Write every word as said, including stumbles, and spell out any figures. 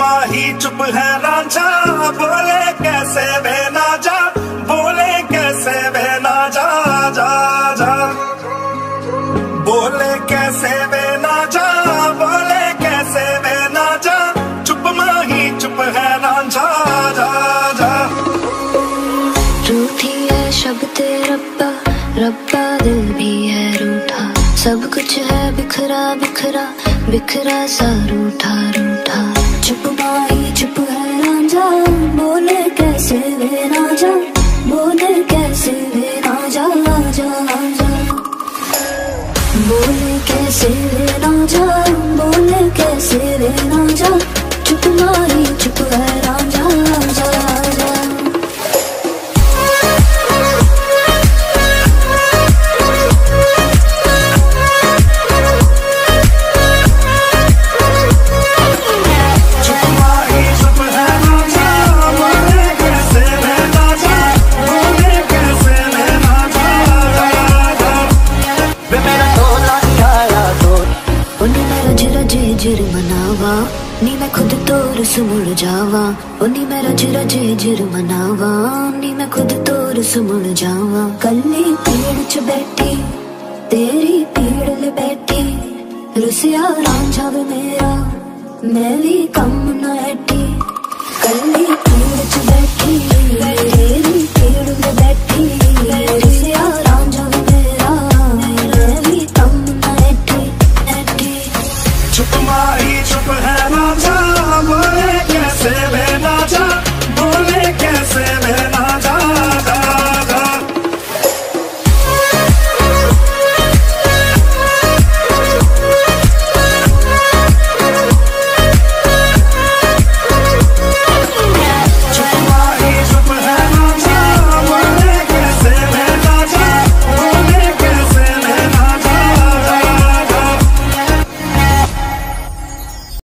माही चुप है रांझा, बोले कैसे वे ना जा, बोले कैसे वे ना जा, जा जा बोले कैसे वे ना जा, बोले कैसे वे ना जा, चुप माही चुप है रांझा, जा जा रूठी है शब्द रब्बा, रब्बा दिल भी है रूठा, सब कुछ है बिखरा बिखरा बिखरा सा रूठा रूठा। चुप माही चुप है रांझा, बोले कैसे वे ना जा, बोले कैसे वे ना जा, जा जा बोले कैसे वे ना जा, बोले कैसे वे ना जा, चुप माही चुप है रांझा, जा जा जिर मनावा नी मैं खुद तोर सुमुड़ जावा, उन्नी मैं रज रज जिर मनावा नी मैं खुद तोर सुमुड़ जावा। कल्ली पेड़ च बैठी तेरी पीड़ ले बैठी, रुसिया रांझा वे मेरा मैं भी कम न